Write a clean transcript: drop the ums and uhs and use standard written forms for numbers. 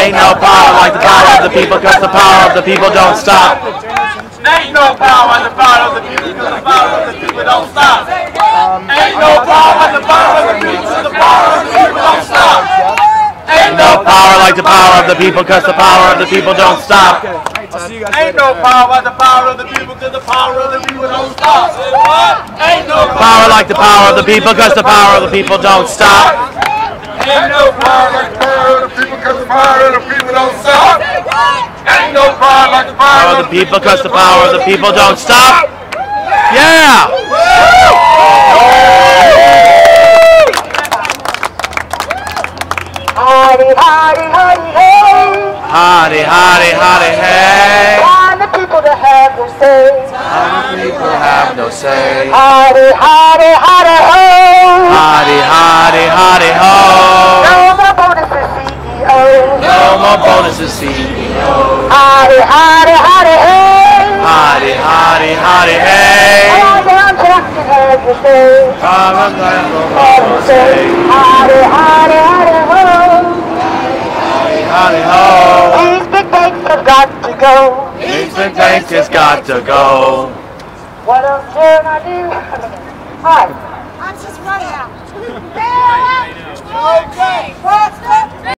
Ain't no power like the power of the people, cause the power of the people don't stop. Ain't no power like the power of the people, cause the power of the people don't stop. Ain't no power like the power of the people, cause the power of the people don't stop. Ain't no power like the power of the people, cause the power of the people don't stop. Ain't no power like the power of the people, cause the power of the people don't stop. Ain't no Power like the power of the people, cause the power of the people don't stop. Ain't no power like the power of the people, cause the power of the people don't stop. Ain't no power like the power Of the people, cause the power of the people don't stop. Yeah! Hardy, hardy, hardy, hey. Hardy, hardy, hardy, hey. Want the people to have their say. Some people have no say. Hardy, hardy, hardy, ho. Hardy, hardy, hardy, ho. No more bonuses, CEO. No more bonuses, CEO. Hardy, hardy, hardy, hey. Hardy, hardy, hardy, hey. All down Jackson has your say. Hardy, Hardy, hardy, hardy, ho. hardy, ho. These big banks have got to go. These big banks has got to go. What else can I do? Hi. I'm just running out. Okay, what's the